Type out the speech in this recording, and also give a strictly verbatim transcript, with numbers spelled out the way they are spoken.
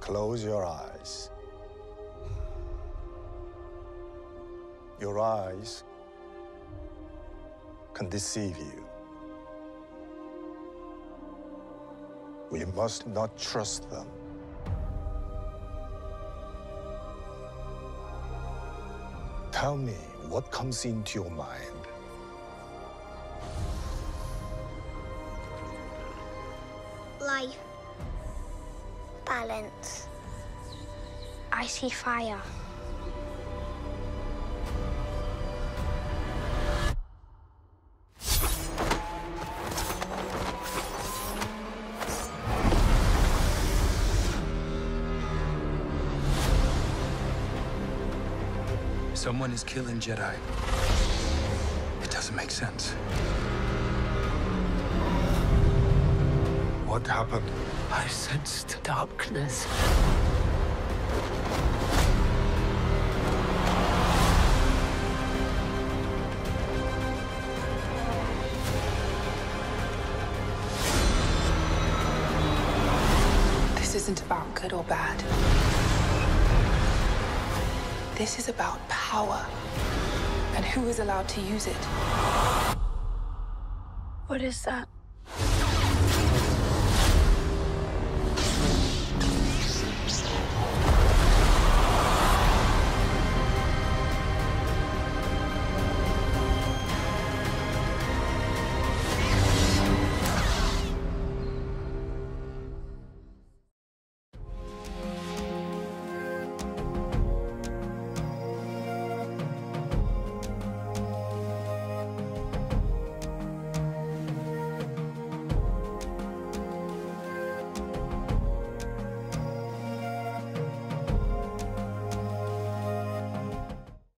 Close your eyes. Your eyes can deceive you. We must not trust them. Tell me what comes into your mind. Life. Balance. I see fire. Someone is killing Jedi. It doesn't make sense. What happened? I sensed darkness. This isn't about good or bad. This is about power and who is allowed to use it. What is that?